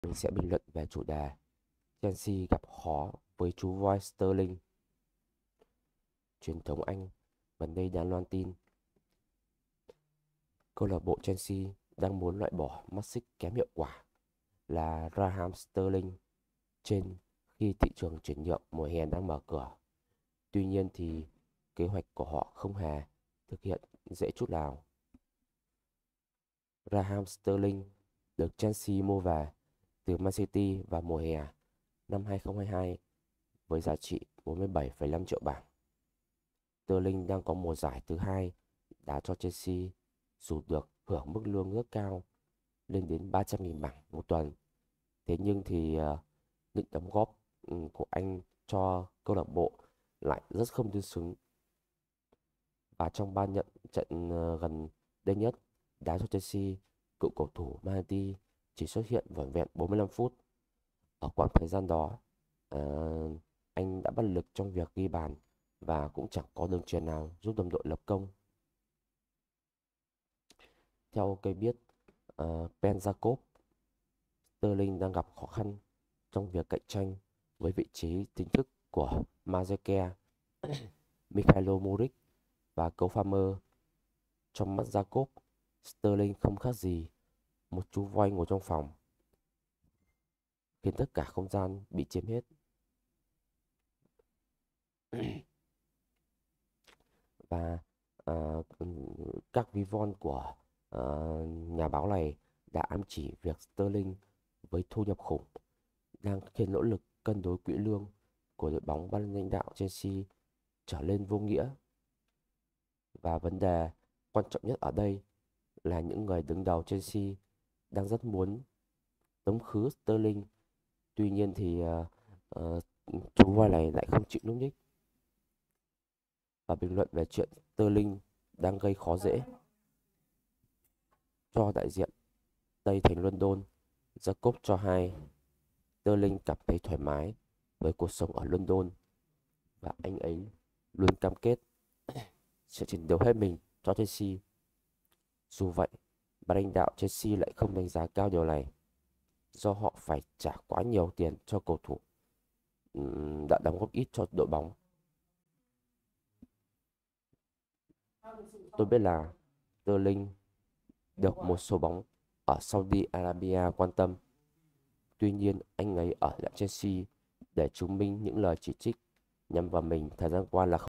Mình sẽ bình luận về chủ đề Chelsea gặp khó với chú voi Sterling. Truyền thống Anh gần đây đã loan tin câu lạc bộ Chelsea đang muốn loại bỏ mắt xích kém hiệu quả là Raheem Sterling trên khi thị trường chuyển nhượng mùa hè đang mở cửa. Tuy nhiên thì kế hoạch của họ không hề thực hiện dễ chút nào. Raheem Sterling được Chelsea mua về từ Man City vào mùa hè năm 2022 với giá trị 47,5 triệu bảng. Sterling đang có mùa giải thứ hai đá cho Chelsea dù được hưởng mức lương rất cao lên đến 300.000 bảng một tuần. Thế nhưng thì những đóng góp của anh cho câu lạc bộ lại rất không tương xứng. Và trong ba trận trận gần đây nhất đá cho Chelsea, cựu cầu thủ Mahdi chỉ xuất hiện vỏn vẹn 45 phút. Ở quãng thời gian đó, anh đã bất lực trong việc ghi bàn và cũng chẳng có đường truyền nào giúp đồng đội lập công. Theo cây biết Ben Jacob, Sterling đang gặp khó khăn trong việc cạnh tranh với vị trí chính thức của Madueke, Mikhailo Mudryk và Cole Palmer. Trong mắt Jacob, Sterling không khác gì một chú voi ngồi trong phòng, khiến tất cả không gian bị chiếm hết. Và các ví von của nhà báo này đã ám chỉ việc Sterling với thu nhập khủng đang khiến nỗ lực cân đối quỹ lương của đội bóng ban lãnh đạo Chelsea trở nên vô nghĩa. Và vấn đề quan trọng nhất ở đây là những người đứng đầu Chelsea đang rất muốn tống khứ Sterling. Tuy nhiên thì chú voi này lại không chịu nhúc nhích và bình luận về chuyện Sterling đang gây khó dễ cho đại diện Tây thành London. Jacob cho hay Sterling cảm thấy thoải mái với cuộc sống ở London và anh ấy luôn cam kết sẽ chiến đấu hết mình cho Chelsea. Dù vậy, ban lãnh đạo Chelsea lại không đánh giá cao điều này do họ phải trả quá nhiều tiền cho cầu thủ đã đóng góp ít cho đội bóng. Tôi biết là Sterling được một số bóng ở Saudi Arabia quan tâm. Tuy nhiên, anh ấy ở lại Chelsea để chứng minh những lời chỉ trích nhằm vào mình thời gian qua là